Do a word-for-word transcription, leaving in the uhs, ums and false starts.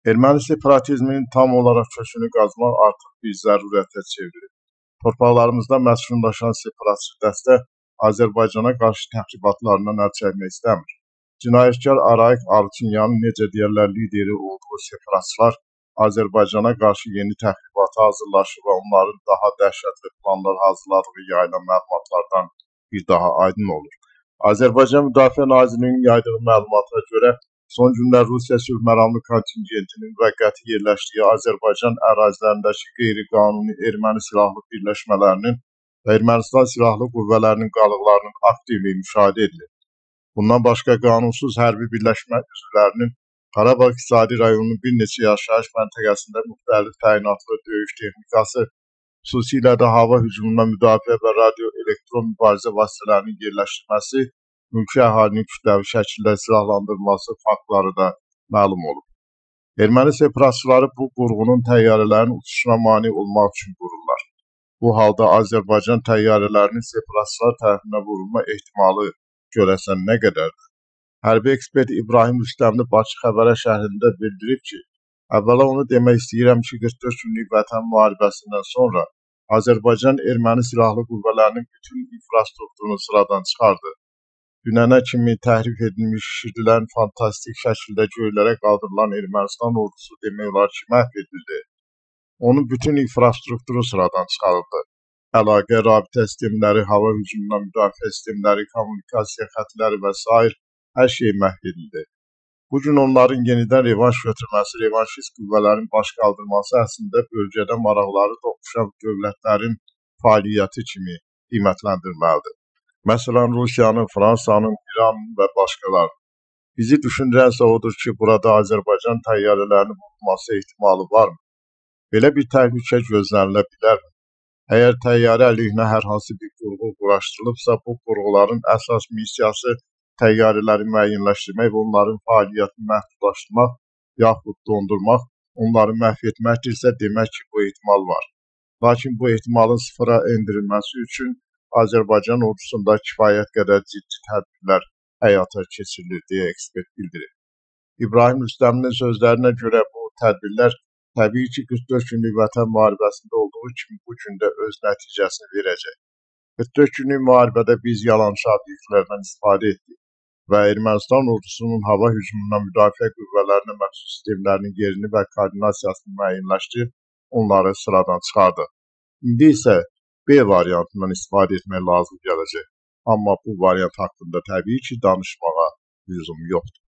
Erməni separatizminin tam olaraq kökünü qazmaq artıq bir zərurətə çevrilib. Torpaqlarımızda məskunlaşan separatçı dəstə Azərbaycana qarşı təxribatlarından əl çəkmək istəmir. Cinayətkar Arayik Artunyanın necə deyərlər lideri olduğu separatçılar Azərbaycana qarşı yeni təxribata hazırlaşır və onların daha dəhşətli planlar hazırladığı yayılan məlumatlardan bir daha aydın olur. Azərbaycan Müdafiə Nazirliyinin yaydığı məlumata görə son günlər Rusiya sülhməramlı kontingentinin müvəqqəti yerləşdiyi Azərbaycan ərazilərindəki qeyri-qanuni erməni silahlı birləşmələrinin və Ermənistan silahlı qüvvələrinin qalıqlarının aktivliyi müşahidə edilir. Bundan başqa qanunsuz hərbi birləşmə üzvlərinin Qarabağ İqtisadi rayonunun bir neçə yaşayış məntəqəsində müxtəlif təyinatlı döyüş texnikası, xüsusilə də hava hücumundan müdafiə və radio-elektron mübarizə vasitələrinin yerləşdirilməsi, mülki əhalinin kütləvi şəkildə silahlandırılması faktları da məlum olub. Erməni separatçıları bu qurğunun təyyarələrin uçuşuna mane olmaq üçün qururlar. Bu halda Azərbaycan təyyarələrinin separatçılar tərəfindən vurulma ehtimalı görəsən nə qədərdir? Hərbi ekspert İbrahim Rüstəmli Bakı Xəbərə şərhində bildirib ki, əvvəla onu demək istəyirəm ki, qırx dörd günlük vətən müharibəsindən sonra Azərbaycan erməni silahlı qüvvələrinin bütün infrastrukturunu sıradan çıxardı. Dünənə kimi təhrif edilmiş, şişirdilən, fantastik şəkildə göylərə qaldırılan Ermənistan ordusu demək olar ki, məhv edildi. Onun bütün infrastrukturu sıradan çıxarıldı. Əlaqə, rabitə sistemləri, hava hücumundan müdafiə sistemləri, kommunikasiya xətləri və s. hər şey məhv edildi. Bugün onların yenidən revanş götürməsi, revanşist qüvvələrin baş qaldırması əslində bölgədə maraqları toqquşan dövlətlərin fəaliyyəti kimi qiymətləndirməlidir. Məsələn, Rusiyanın, Fransanın, İranın və başqaları. Bizi düşündürənsə odur ki, burada Azərbaycan təyyarələrinin vurulması ehtimalı varmı? Belə bir təhlükə gözlənilə bilərmi? Əgər təyyarə əleyhinə hər hansı bir qurğu quraşdırılıbsa, bu qurğuların əsas missiyası təyyarələri müəyyənləşdirmək və onların fəaliyyətini məhdudlaşdırmaq, yaxud dondurmaq, onları məhv etməkdirsə, demək ki, bu ehtimal var. Lakin bu ehtimalın sıfıra endirilməsi üçün Azərbaycan ordusunda kifayət qədər ciddi tədbirlər həyata keçirilir, deyə ekspert bildirir. İbrahim Rüstəmlinin sözlərinə görə bu tədbirlər təbii ki, qırx dörd günlük vətən müharibəsində olduğu kimi bu gün də öz nəticəsini verəcək. qırx dörd günlük müharibədə biz yalançı obyektlərdən istifadə etdik və Ermənistan ordusunun hava hücumundan müdafiə qüvvələrinə məxsus sistemlərinin yerini və koordinasiyasını müəyyənləşdirib, onları sıradan çıxardı. İndi isə B variantından istifadə etmək lazım gələcək. Amma bu variant haqqında təbii ki, danışmağa lüzum yoxdur.